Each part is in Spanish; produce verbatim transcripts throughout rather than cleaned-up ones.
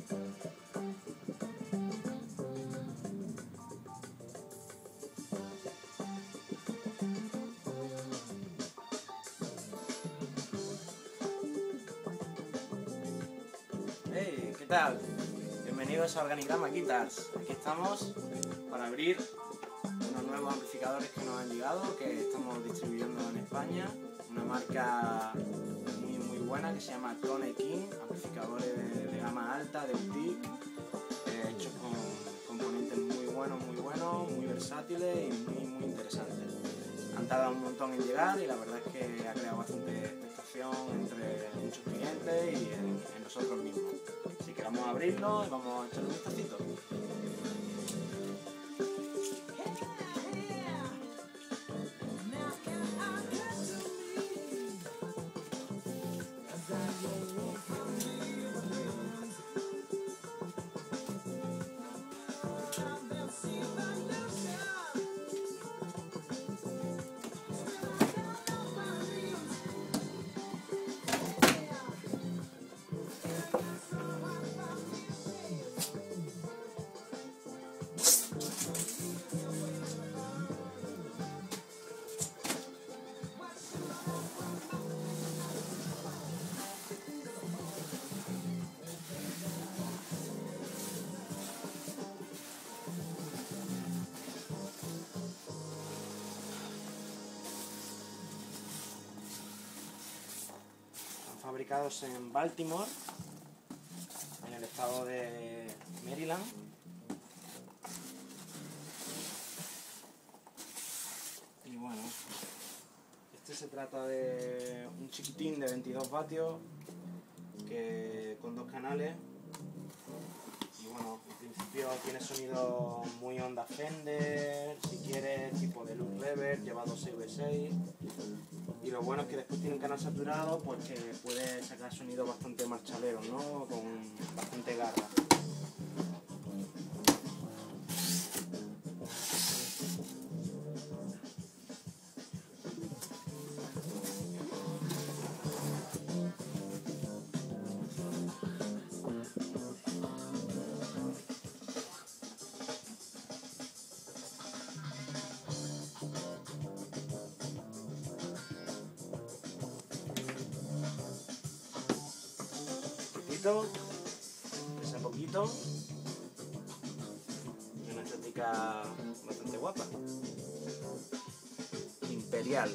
Hey, ¿qué tal? Bienvenidos a Organigrama Guitars. Aquí estamos para abrir unos nuevos amplificadores que nos han llegado, que estamos distribuyendo en España. Una marca muy muy buena que se llama Tone King, amplificadores de, de gama alta, de U T I C, eh, hechos con componentes muy buenos, muy buenos, muy versátiles y muy muy interesantes. Han tardado un montón en llegar y la verdad es que ha creado bastante expectación entre muchos clientes y en, en nosotros mismos. Así que vamos a abrirlo y vamos a echarle un vistacito. Fabricados en Baltimore, en el estado de Maryland. Y bueno, este se trata de un chiquitín de veintidós vatios que, con dos canales. Y bueno, en principio tiene sonido muy onda Fender, si quieres, tipo de Loop Reverb, lleva dos seis V seis. Y lo bueno es que después tiene un canal saturado, pues que puede sacar sonidos bastante marchaleros, ¿no? Con bastante garra. Pesa poquito, y una estética bastante guapa. Imperial.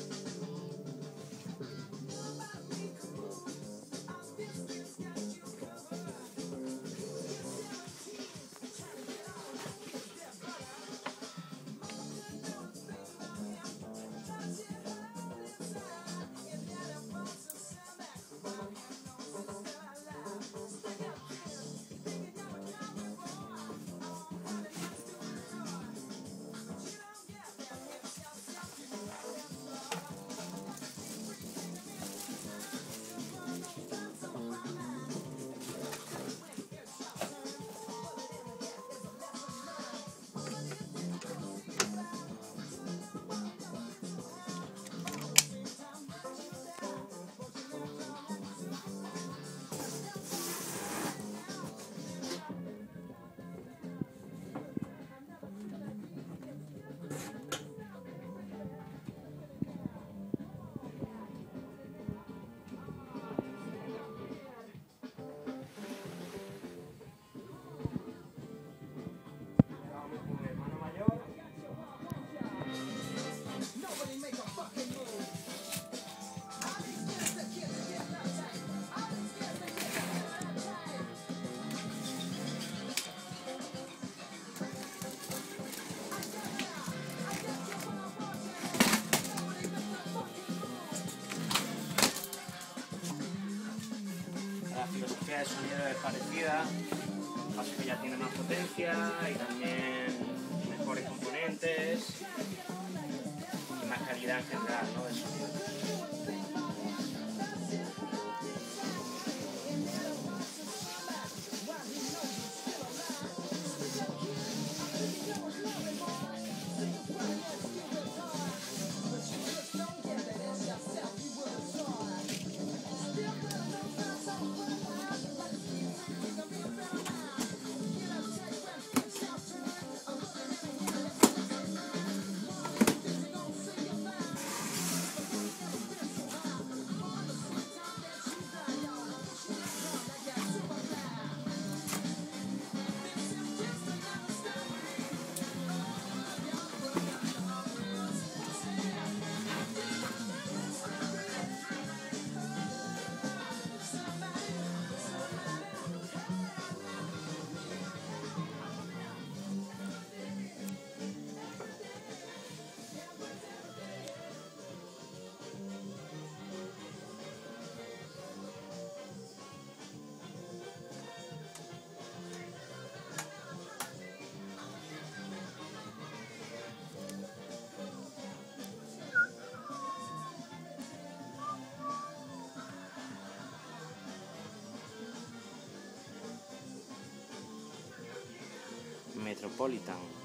La filosofía de sonido es parecida, así que ya tiene más potencia y también mejores componentes y más calidad en general, ¿no? de sonido. Metropolitan.